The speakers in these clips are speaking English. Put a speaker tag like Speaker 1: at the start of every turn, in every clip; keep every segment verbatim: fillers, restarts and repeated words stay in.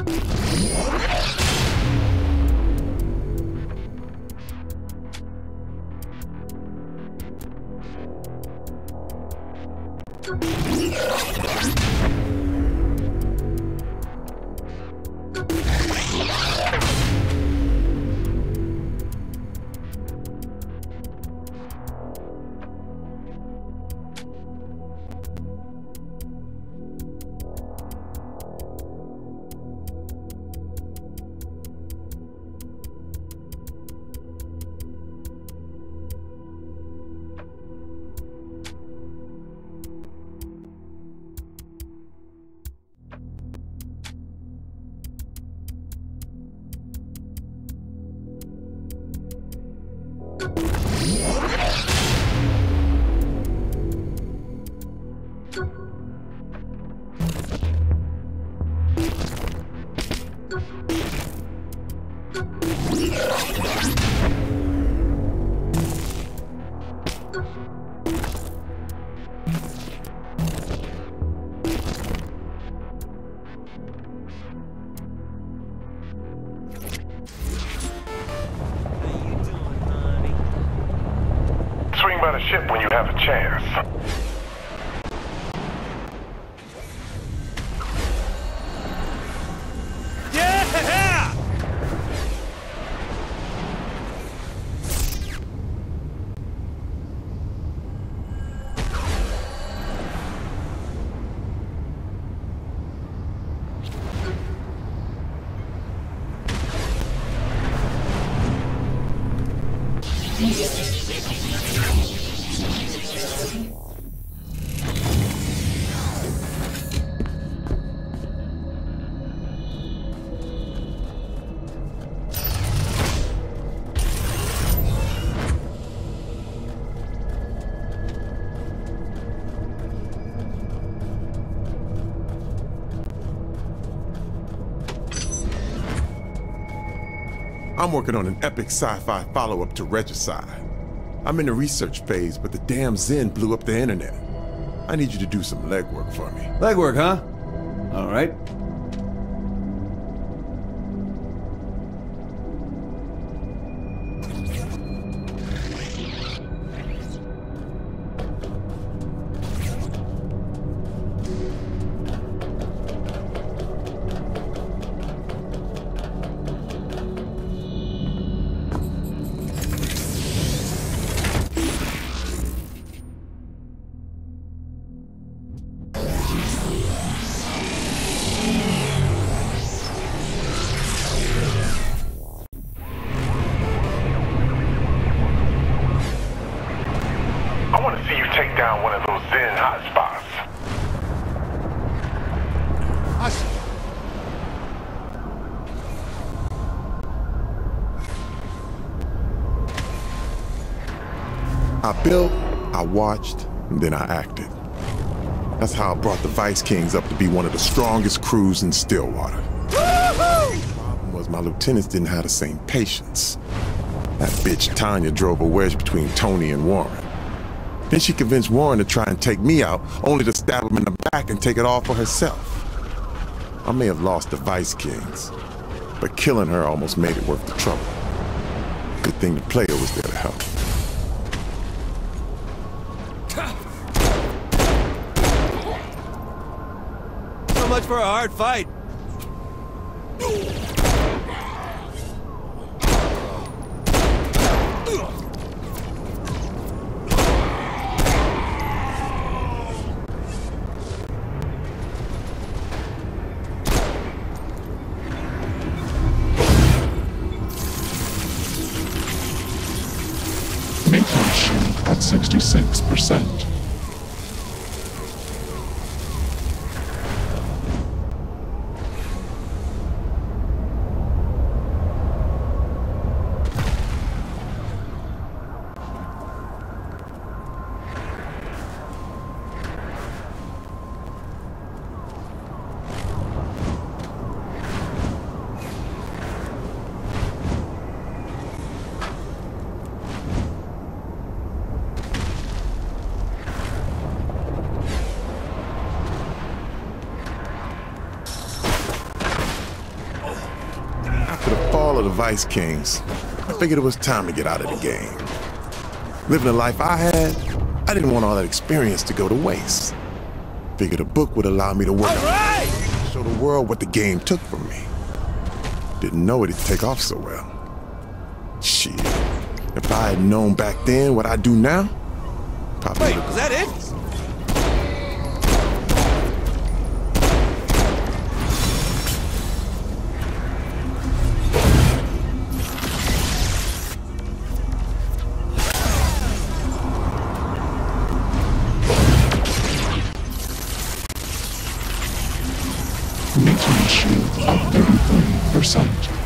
Speaker 1: Swing by the ship when you have a chance.
Speaker 2: I'm working on an epic sci-fi follow-up to Regicide. I'm in the research phase, but the damn Zen blew up the internet. I need you to do some legwork for me.
Speaker 3: Legwork, huh? All right.
Speaker 2: I built, I watched, and then I acted. That's how I brought the Vice Kings up to be one of the strongest crews in Stillwater. The problem was my lieutenants didn't have the same patience. That bitch Tanya drove a wedge between Tony and Warren. Then she convinced Warren to try and take me out, only to stab him in the back and take it all for herself. I may have lost the Vice Kings, but killing her almost made it worth the trouble. Good thing the player was there to help.
Speaker 3: So much for a hard fight.
Speaker 4: Shield at sixty-six percent.
Speaker 2: of the Vice Kings, I figured it was time to get out of the game. Living the life I had, I didn't want all that experience to go to waste. Figured a book would allow me to work,
Speaker 3: All right!
Speaker 2: show the world what the game took from me. Didn't know it'd take off so well. Shit, if I had known back then what I do now, probably
Speaker 3: Wait,
Speaker 2: would've-
Speaker 3: was that it?
Speaker 4: Making shield of thirty-three percent.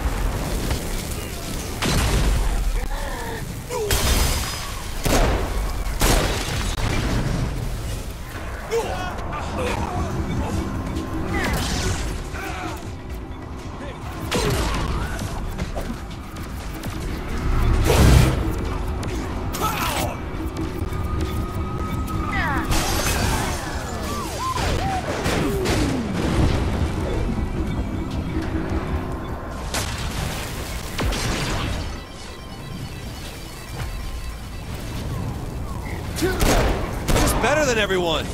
Speaker 3: Just better than everyone.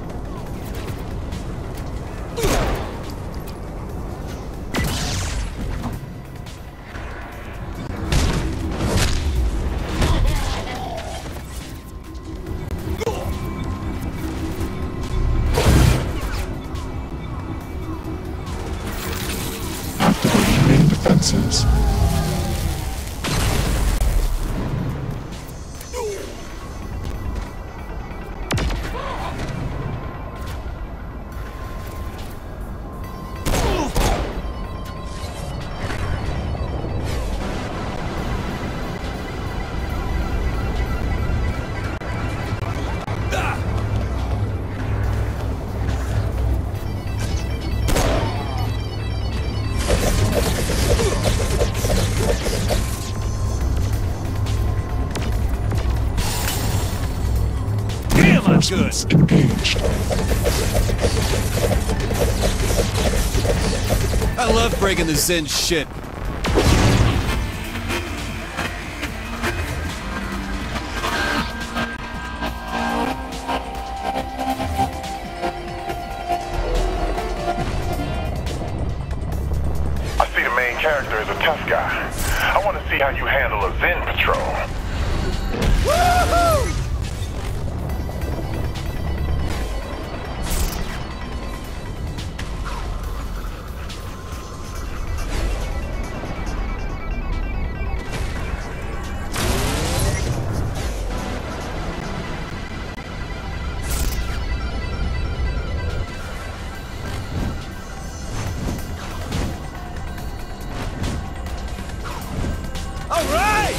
Speaker 4: Activating main defenses.
Speaker 3: Damn, I'm good.
Speaker 4: Reinforcements engaged.
Speaker 3: I love breaking the Zen shit.
Speaker 1: I see the main character is a tough guy. I want to see how you handle a Zen patrol.
Speaker 3: Woohoo! All right!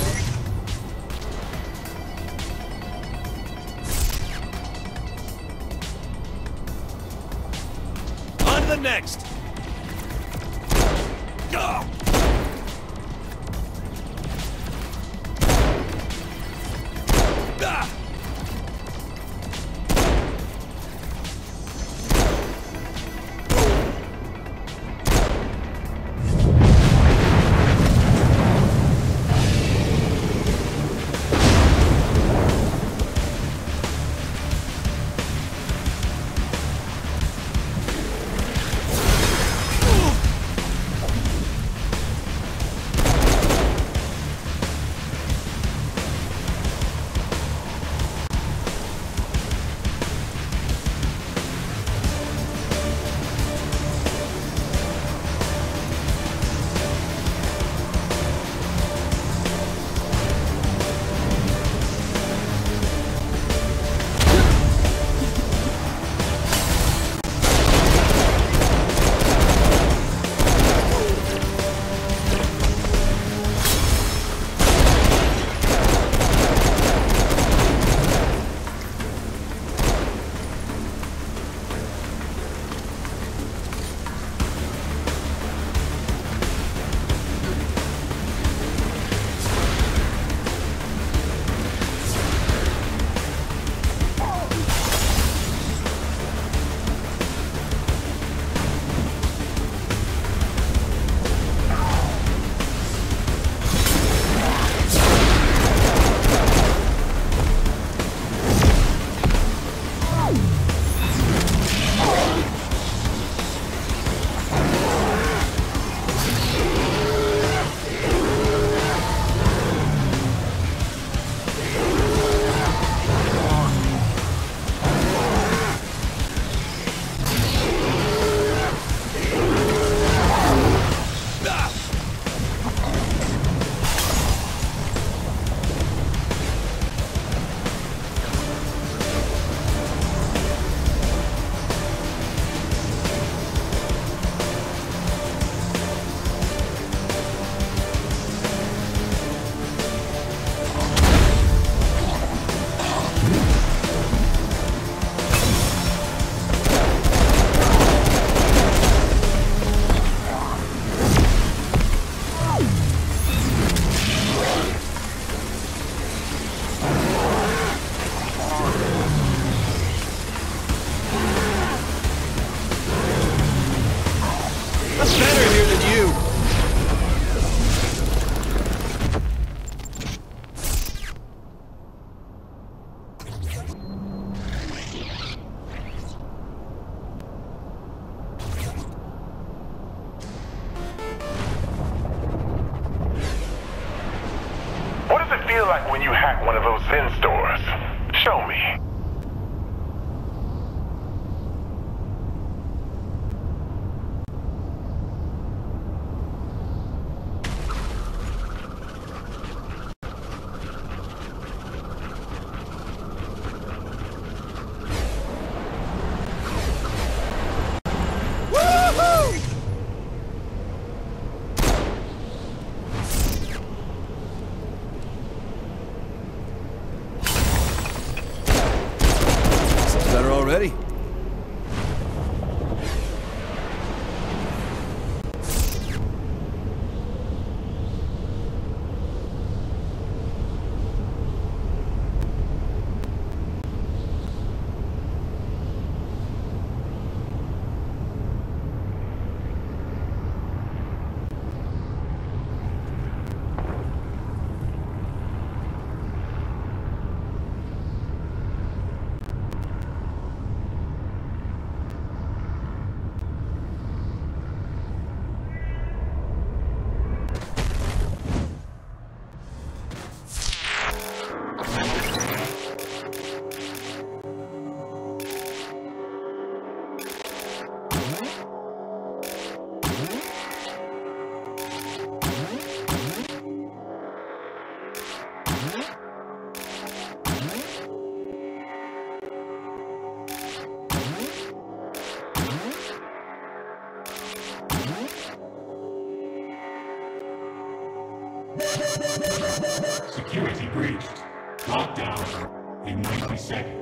Speaker 3: On to the next. Go! Ah!
Speaker 1: like when you hack one of those Zen stores. Show me.
Speaker 3: Ready?
Speaker 4: Security breached. Lockdown in ninety seconds.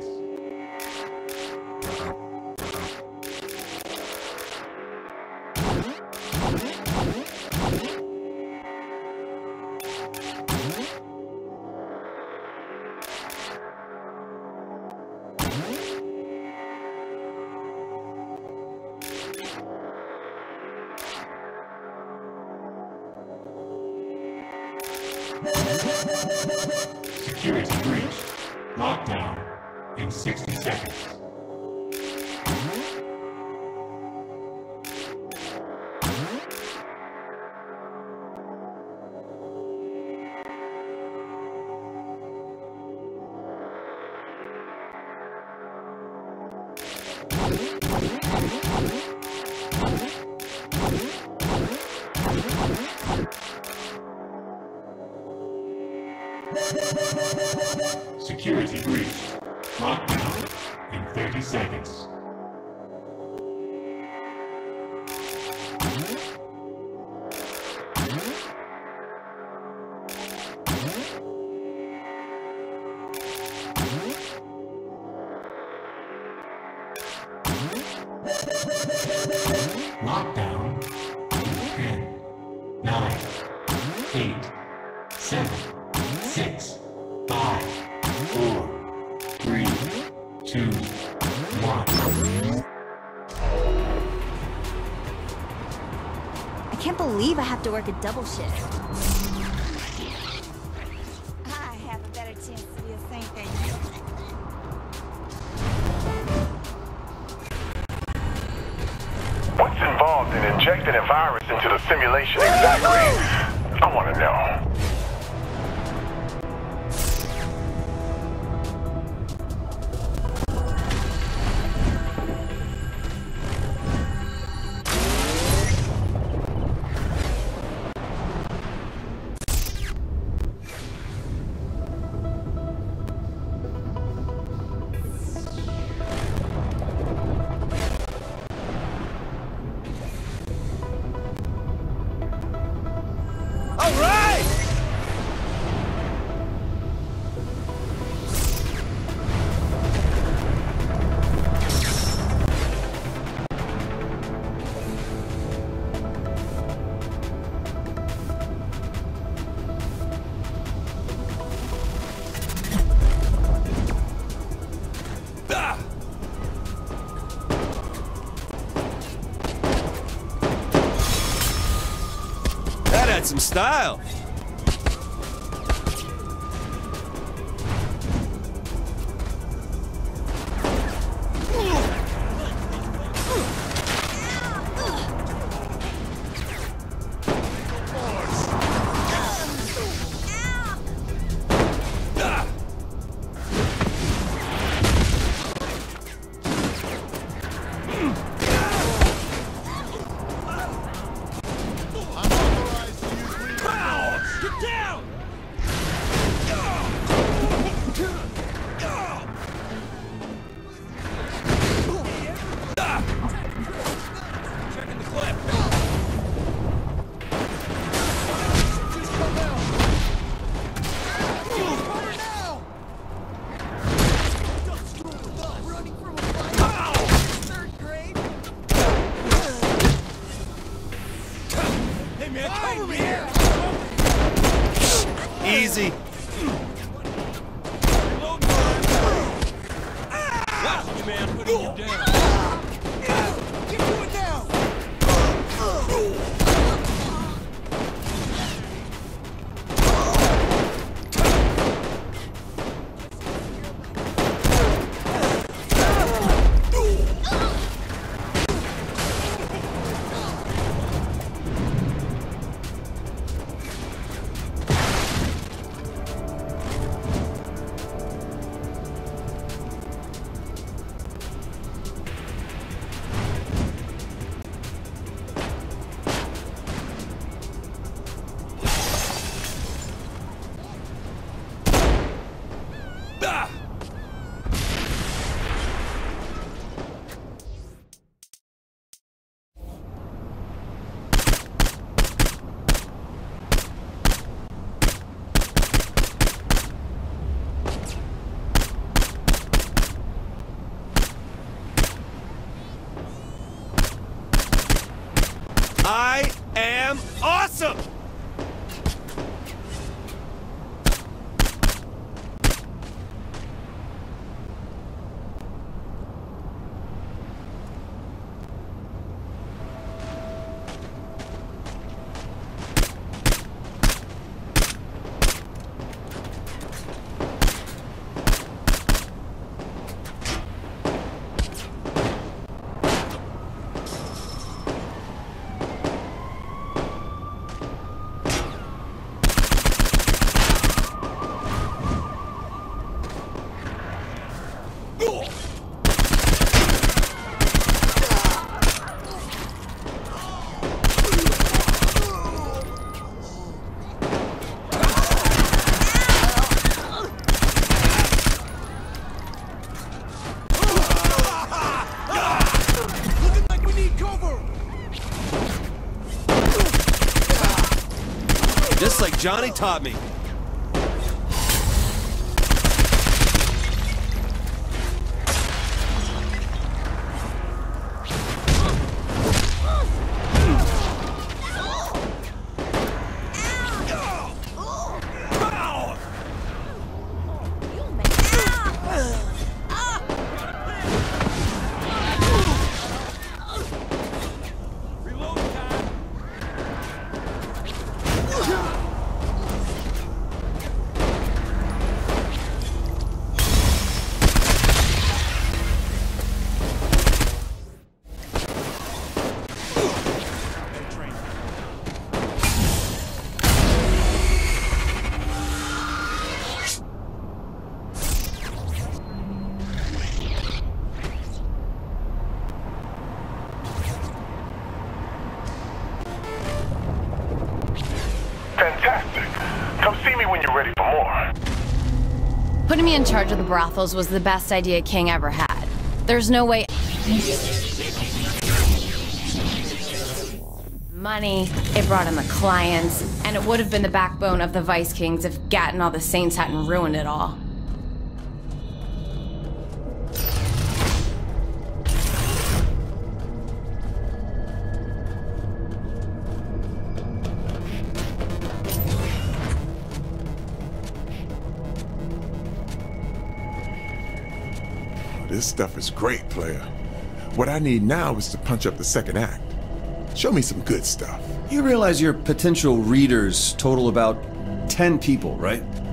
Speaker 4: Security breached. Lockdown in sixty seconds. Security breached. Lockdown in thirty seconds. Lockdown in ten, nine, eight, seven, six, five, four, three, two, one.
Speaker 5: I can't believe I have to work a double shift. I have a better chance to be a saint than you.
Speaker 1: What's involved in injecting a virus into the simulation exactly? I want to know.
Speaker 3: Some style. man! Cover me! Easy. Watch me, man! Putting you down.
Speaker 6: Get to it now!
Speaker 3: I am awesome! Just like Johnny taught me.
Speaker 1: Fantastic. Come see me when you're ready for more.
Speaker 7: Putting me in charge of the brothels was the best idea King ever had. There's no way... Money, it brought in the clients, and it would have been the backbone of the Vice Kings if Gat and all the Saints hadn't ruined it all.
Speaker 2: This stuff is great, player. What I need now is to punch up the second act. Show me some good stuff.
Speaker 3: You realize your potential readers total about ten people, right?